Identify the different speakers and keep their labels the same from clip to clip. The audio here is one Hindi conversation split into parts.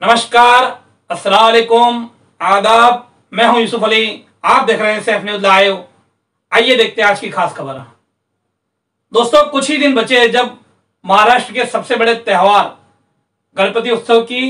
Speaker 1: नमस्कार, अस्सलाम वालेकुम, आदाब। मैं हूं यूसुफ अली, आप देख रहे हैं सैफ न्यूज़ लाइव। आइए देखते हैं आज की खास खबर। दोस्तों, कुछ ही दिन बचे हैं जब महाराष्ट्र के सबसे बड़े त्योहार गणपति उत्सव की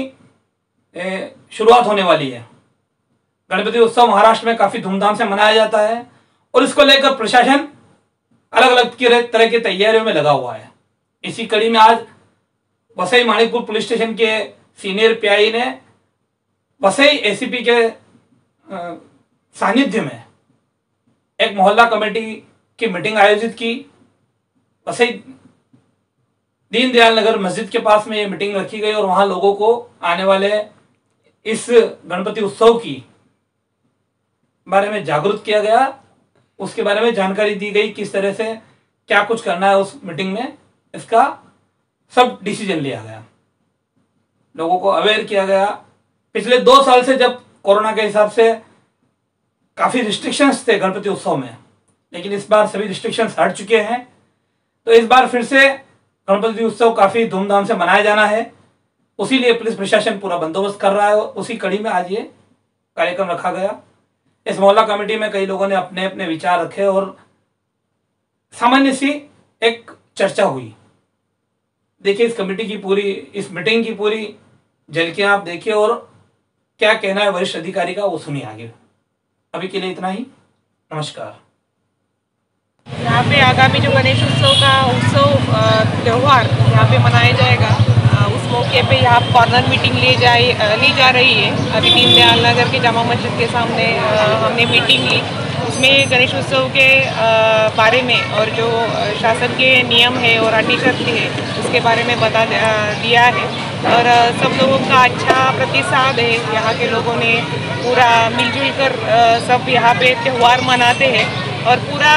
Speaker 1: शुरुआत होने वाली है। गणपति उत्सव महाराष्ट्र में काफी धूमधाम से मनाया जाता है और इसको लेकर प्रशासन अलग अलग तरह की तैयारियों में लगा हुआ है। इसी कड़ी में आज वसई माणिकपुर पुलिस स्टेशन के सीनियर पीआई ने वसई एसीपी के सानिध्य में एक मोहल्ला कमेटी की मीटिंग आयोजित की। वसई दीनदयाल नगर मस्जिद के पास में ये मीटिंग रखी गई और वहां लोगों को आने वाले इस गणपति उत्सव की बारे में जागरूक किया गया, उसके बारे में जानकारी दी गई, किस तरह से क्या कुछ करना है। उस मीटिंग में इसका सब डिसीजन लिया गया, लोगों को अवेयर किया गया। पिछले 2 साल से जब कोरोना के हिसाब से काफी रिस्ट्रिक्शंस थे गणपति उत्सव में, लेकिन इस बार सभी रिस्ट्रिक्शंस हट चुके हैं। तो इस बार फिर से गणपति उत्सव काफी धूमधाम से मनाया जाना है, उसी लिए पुलिस प्रशासन पूरा बंदोबस्त कर रहा है। उसी कड़ी में आज ये कार्यक्रम रखा गया। इस मोहल्ला कमेटी में कई लोगों ने अपने अपने विचार रखे और सामान्य सी एक चर्चा हुई। देखिए इस मीटिंग की पूरी झलकियां आप देखिए और क्या कहना है वरिष्ठ अधिकारी का वो सुनिए आगे। अभी के लिए इतना ही, नमस्कार।
Speaker 2: यहाँ पे आगामी जो गणेश उत्सव का त्यौहार यहाँ पे मनाया जाएगा, उस मौके पे यहाँ कॉर्नर मीटिंग ली जा रही है। अभी दीनदयाल नगर के जामा मस्जिद के सामने हमने मीटिंग ली। उसमें गणेश उत्सव के बारे में और जो शासन के नियम है और अटी शर्तें है उसके बारे में बता दिया है और सब लोगों का अच्छा प्रतिसाद है। यहाँ के लोगों ने पूरा मिलजुल कर सब यहाँ पे त्यौहार मनाते हैं और पूरा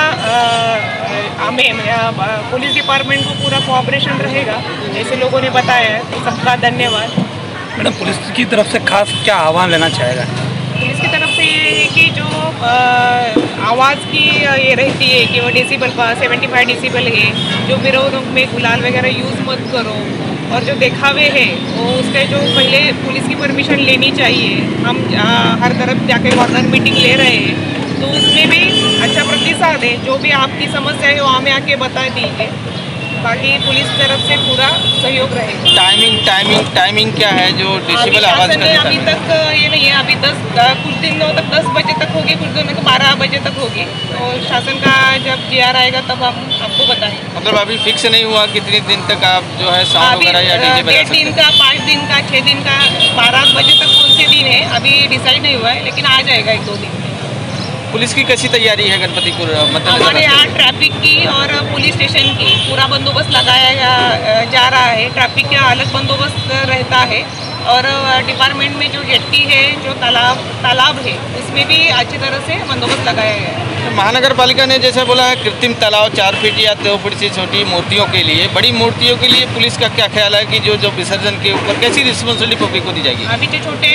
Speaker 2: हमें पुलिस डिपार्टमेंट को पूरा कोऑपरेशन रहेगा, ऐसे लोगों ने बताया है। तो सबका धन्यवाद।
Speaker 1: मैडम, पुलिस की तरफ से खास क्या आह्वान लेना चाहेगा?
Speaker 2: पुलिस की तरफ से ये है कि जो आवाज़ की ये रहती है कि वो डेसिबल 75 डेसिबल है, जो विरोध में गुलाल वगैरह यूज़ मत करो और जो दिखावे है वो उसके जो पहले पुलिस की परमिशन लेनी चाहिए। हम हर तरफ जाके कॉर्नर मीटिंग ले रहे हैं तो उसमें भी अच्छा प्रतिसाद है। जो भी आपकी समस्या है वो हमें आके बता दीजिए, बाकी पुलिस तरफ से पूरा सहयोग रहेगा।
Speaker 3: टाइमिंग क्या है जो डिसेबल आवाज़ का?
Speaker 2: अभी तक ये नहीं है, अभी कुछ दिनों तक 10 बजे तक होगी, कुछ दिनों तक 12 बजे तक होगी। तो शासन का जब GR आएगा तब हम आपको बताएंगे।
Speaker 3: मतलब अभी फिक्स नहीं हुआ कितने दिन तक आप जो है साउंड वगैरह या डीजे बजा सकते हैं?
Speaker 2: 3 दिन का, 5 दिन का, 6 दिन का, 12 बजे तक कौन से दिन है अभी डिसाइड नहीं हुआ है, लेकिन आ जाएगा 1-2 दिन।
Speaker 3: पुलिस की कैसी तैयारी है गणपति को मतलब?
Speaker 2: हमारे यहाँ ट्रैफिक की और पुलिस स्टेशन की पूरा बंदोबस्त लगाया जा रहा है। ट्रैफिक का अलग बंदोबस्त रहता है और डिपार्टमेंट में जो जेट्टी है, जो तालाब है, उसमें भी अच्छी तरह से बंदोबस्त लगाया गया है।
Speaker 3: तो महानगर पालिका ने जैसा बोला है कृत्रिम तालाब 4 फीट या 2 फीट से छोटी मूर्तियों के लिए, बड़ी मूर्तियों के लिए पुलिस का क्या ख्याल है कि जो विसर्जन के ऊपर कैसी रिस्पॉन्सिबिलिटी पब्लिक को दी जाएगी?
Speaker 2: अभी जो छोटे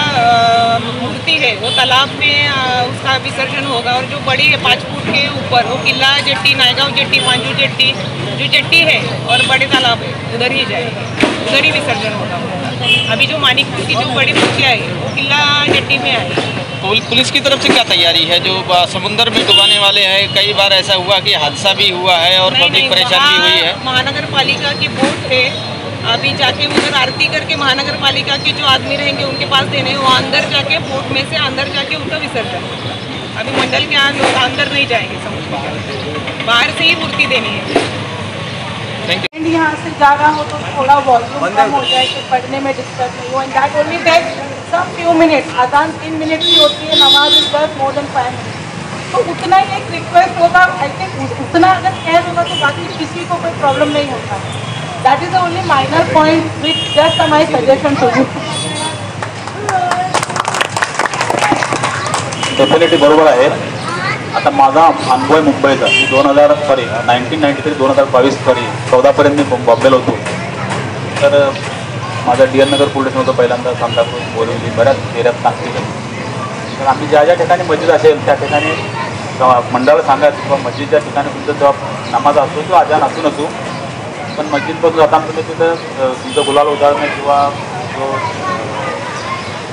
Speaker 2: मूर्ति है वो तालाब में उसका विसर्जन होगा और जो बड़ी है 5 फुट के ऊपर वो Killa jetty, Naigaon jetty, Panju jetty जो जेट्टी है और बड़े तालाब है उधर ही जाएगा, उधर ही विसर्जन होगा। अभी जो मानिकपुर की जो बड़ी मूर्तियाँ है वो किला जेट्टी में आएगी।
Speaker 3: पुलिस की तरफ से क्या तैयारी है? जो समुद्र में डुबाने वाले हैं, कई बार ऐसा हुआ कि हादसा भी हुआ है और पब्लिक परेशान भी हुई है।
Speaker 2: महानगर पालिका की बोट है, अभी जाके उधर आरती करके महानगर पालिका के जो आदमी रहेंगे उनके पास देने, वो अंदर जाके बोट में से अंदर जाके उनका विसर्जन। अभी मंडल के यहाँ लोग अंदर नहीं जाएंगे समुद्र के, बाहर से ही मूर्ति देनी है।
Speaker 4: यहाँ से जा रहा हो तो थोड़ा वॉल्यूम कम हो जाए कि पढ़ने में दिक्कत नहीं हो। And that only takes some few minutes. अजान 3 मिनट की होती है, नमाज is just more than 5 minute. तो उतना ही एक रिक्वेस्ट होगा, आई थिंक उतना अगर कैर होगा तो बाकी किसी को कोई प्रॉब्लम नहीं होता। That is the only minor point which just my suggestion to you.
Speaker 5: Definitely बरोबर आहे। आता माझा अनुभव आहे मुंबईचा, मी 1923 14पर्यंत मी बॉम्बेला होतो। तर माझा DN नगर पोलीस होतं पहिल्यांदा, सांताक्रूज, बोरिवली, बऱ्याच एरियात नागपूर आहे। तर आम्ही ज्या ठिकाणी मस्जिद असेल त्या ठिकाणी मंडळाला सांगायचं किंवा मस्जिदच्या ठिकाणी तुमचं जेव्हा नमाज असतो किंवा अजान असू नसू, पण मस्जिदपासून जाताना तुम्ही तिथं तुमचं गुलाल उधळणं किंवा जो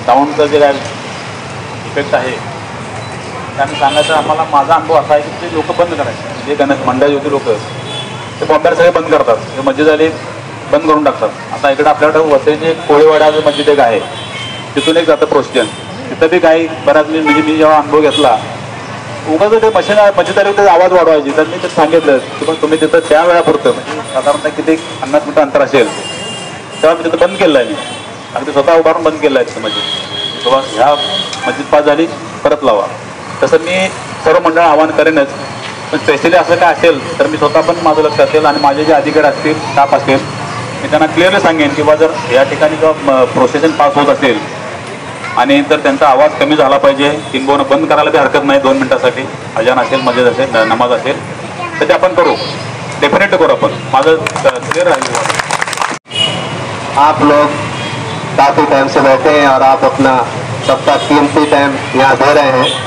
Speaker 5: साऊंडचं जे काय इफेक्ट आहे त्यांनी सांगायचं आम्हाला. माझा अनुभव असा आहे की ते लोक बंद करायचे, जे गणेश मंडळी होती लोक ते बॉम्बेला सगळे बंद करतात, ते मस्जिद आली बंद करून टाकतात. आता इकडे आपल्याकडे वसईचे कोळीवाडा जो मस्जिद एक आहे तिथून एक जातं प्रोसिजन, तिथं बी काही बऱ्याच मी जेव्हा अनुभव घेतला उगाच ते मस्जिद आली तर आवाज वाढवायची. तर मी ते सांगितलं की पण तुम्ही तिथं त्या वेळापुरतं म्हणजे साधारणतः किती 50 मिनिटं अंतर असेल तेव्हा मी तिथं बंद केलं आहे. मी अगदी स्वतः उभारून बंद केलं आहे तिथं मस्जिद. तेव्हा ह्या मस्जिद पास झाली परत लावा. तसं मी सर्व मंडळ आवाहन करेनच, पण स्पेशली असं काय असेल तर मी स्वतः पण माझं लक्ष असेल आणि माझे जे अधिकारी असतील स्टाफ असेल मी त्यांना क्लिअरली सांगेन की बा जर या ठिकाणी जेव्हा प्रोसेशन पास होत असेल आणि जर त्यांचा आवाज कमी झाला पाहिजे, किंबहुना बंद करायला बी हरकत नाही 2 मिनिटासाठी, अजान असेल मस्जिद असेल नमाज असेल तर ते आपण करू, डेफिनेटली करू आपण. माझं क्लिअर राहील.
Speaker 6: आप लोग काफ़ी टाइम से बैठे हैं और आप अपना सबका कीमती टाइम यहाँ दे रहे हैं,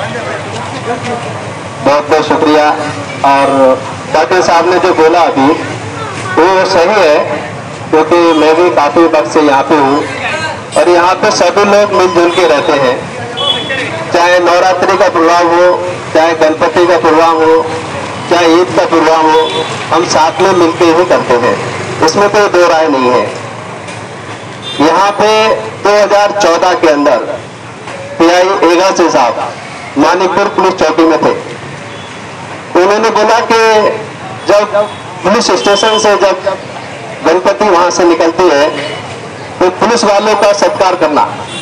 Speaker 6: बहुत बहुत शुक्रिया. और डॉक्टर साहब ने जो बोला अभी वो सही है, क्योंकि मैं भी काफ़ी वक्त से यहाँ पे हूँ और यहाँ पे सभी लोग मिलजुल के रहते हैं. चाहे नवरात्रि का प्रोग्राम हो, चाहे गणपति का प्रोग्राम हो, चाहे ईद का प्रोग्राम हो, हम साथ में मिलके ही करते हैं, इसमें कोई दो राय नहीं है. यहाँ पे 2014 के अंदर PI एगा से साहब मानिकपुर पुलिस चौकी में थे. उन्होंने बोला कि जब पुलिस स्टेशन से जब गणपति वहां से निकलती है तो पुलिस वालों का सत्कार करना,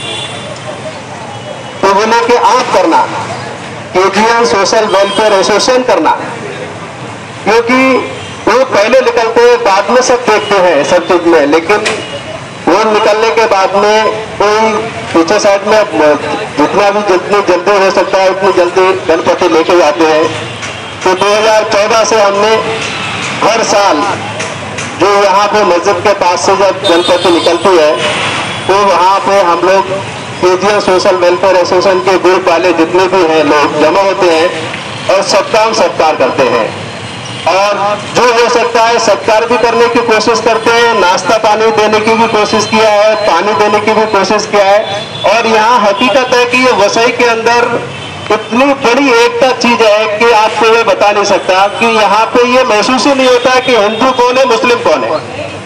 Speaker 6: तो बोले कि आप करना, KGN सोशल वेलफेयर एसोसिएशन करना, क्योंकि वो पहले निकलते बाद में सब देखते हैं सब चीज में, लेकिन वो निकलने के बाद में कोई पीछे साइड में जितना भी जितनी जल्दी हो सकता है उतनी जल्दी गणपति लेके जाते हैं. तो 2014 से हमने हर साल जो यहाँ पे मस्जिद के पास से जब गणपति निकलती है तो वहाँ पे हम लोग KGN सोशल वेलफेयर एसोसिएशन के ग्रुप वाले जितने भी हैं लोग जमा होते हैं और सबका हम सत्कार करते हैं. और जो हो सकता है सत्कार भी करने की कोशिश करते हैं, नाश्ता पानी देने की भी कोशिश किया है, पानी देने की भी कोशिश किया है. और यहाँ हकीकत है कि ये वसई के अंदर इतनी बड़ी एकता चीज है कि आपको ये बता नहीं सकता कि यहाँ पे ये महसूस ही नहीं होता कि हिंदू कौन है मुस्लिम कौन है.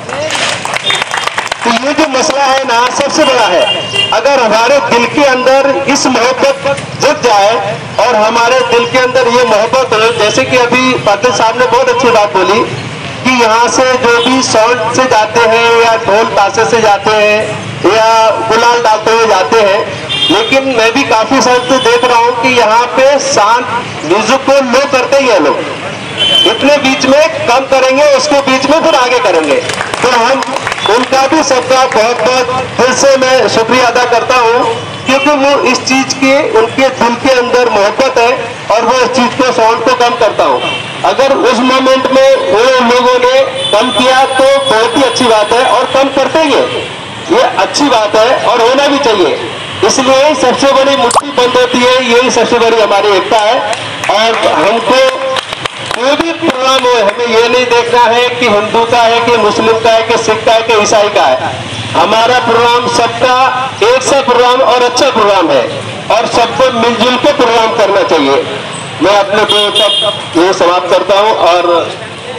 Speaker 6: तो ये जो मसला है ना सबसे बड़ा है. अगर हमारे दिल के अंदर इस मोहब्बत जग जाए और हमारे दिल के अंदर ये मोहब्बत हो, जैसे कि अभी पाटिल साहब ने बहुत अच्छी बात बोली कि यहाँ से जो भी साउंड से जाते हैं या ढोल ताशे से जाते हैं या गुलाल डालते हुए जाते हैं, लेकिन मैं भी काफी समय से देख रहा हूँ कि यहाँ पे शांत म्यूजिक को लो करते ही है लोग, इतने बीच में कम करेंगे उसको बीच में फिर आगे करेंगे. तो हम उनका भी सबका बहुत बहुत दिल से मैं शुक्रिया अदा करता हूँ, क्योंकि वो इस चीज की उनके दिल के अंदर मोहब्बत है और वो इस चीज को साउंड को कम करता हूँ. अगर उस मोमेंट में वो लोगों ने कम किया तो बहुत ही अच्छी बात है और कम करते ही ये अच्छी बात है और होना भी चाहिए. इसलिए सबसे बड़ी मुट्ठी बंद होती है, यही सबसे बड़ी हमारी एकता है. और हमको कोई भी प्रोग्राम हो हमें ये नहीं देखना है कि हिंदू का है कि मुस्लिम का है कि सिख का है कि ईसाई का है. हमारा प्रोग्राम सबका एक सा प्रोग्राम और अच्छा प्रोग्राम है और सबको मिलजुल के प्रोग्राम करना चाहिए. मैं अपने को सब ये समाप्त करता हूँ. और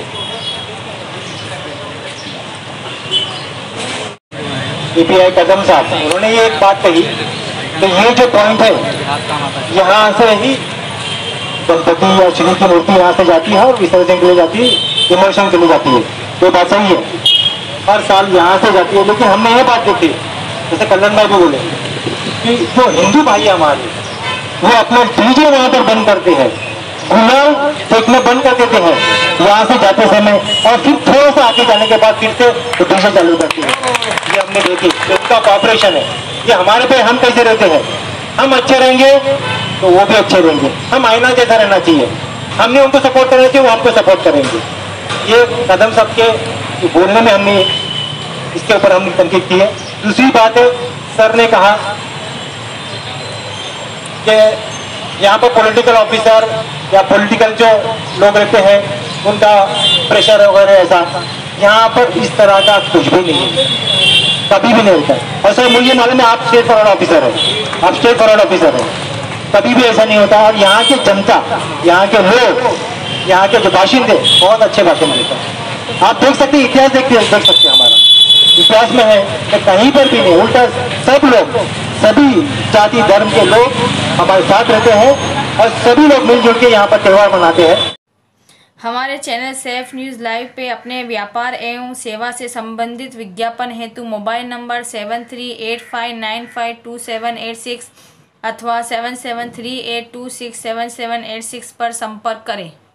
Speaker 6: PI कदम साहब उन्होंने ये एक बात कही कि ये जो पॉइंट है यहाँ से ही गणपति या श्री की मूर्ति यहाँ से जाती है और विसर्जन के लिए जाती है, इमोशन के लिए जाती है. तो बात सही है, हर साल यहाँ से जाती है. लेकिन हमने ये बात देखी, जैसे कल्याण भाई भी बोले कि जो हिंदू भाई हमारे वो अपने डीजे वहाँ पर बंद करते हैं, गुलाल फेंकने बंद कर देते हैं यहाँ से जाते समय, और फिर थोड़ा सा आगे जाने के बाद फिर से डीजे चालू करते हैं. ये हमने देखी, उनका कॉपरेशन है. ये हमारे पे हम कैसे रहते हैं, हम अच्छे रहेंगे तो वो भी अच्छे रहेंगे. हम आईना जैसा रहना चाहिए, हमने उनको सपोर्ट करना चाहिए, वो हमको सपोर्ट करेंगे. ये कदम साहब के बोलने में हमने इसके ऊपर हमने तनकीद की है. दूसरी बात है, सर ने कहा कि यहाँ पर पॉलिटिकल ऑफिसर या पॉलिटिकल जो लोग रहते हैं उनका प्रेशर वगैरह ऐसा, यहाँ पर इस तरह का कुछ भी नहीं है.
Speaker 7: कभी भी नहीं होता है। और सर मुझे मालूम है आप स्टेट फॉरवर्ड ऑफिसर है, आप स्टेट फॉरवर्ड ऑफिसर है, कभी भी ऐसा नहीं होता। और यहाँ की जनता, यहाँ के लोग, यहाँ के जो बाशिंदे बहुत अच्छे बाशिंदे हैं। आप देख सकते हैं, इतिहास देख सकते हैं, हमारा इतिहास में है कि कहीं पर भी नहीं, उल्टा सब लोग, सभी जाति धर्म के लोग हमारे साथ रहते हैं और सभी लोग मिलजुल के यहाँ पर त्यौहार मनाते हैं।
Speaker 8: हमारे चैनल सेफ न्यूज़ लाइव पे अपने व्यापार एवं सेवा से संबंधित विज्ञापन हेतु मोबाइल नंबर 7385952786 अथवा 7738267786 पर संपर्क करें।